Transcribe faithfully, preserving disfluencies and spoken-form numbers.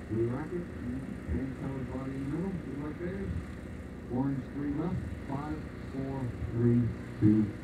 Blue racket, and colored body in the middle, just like theirs. Orange three left, five, four, three, two,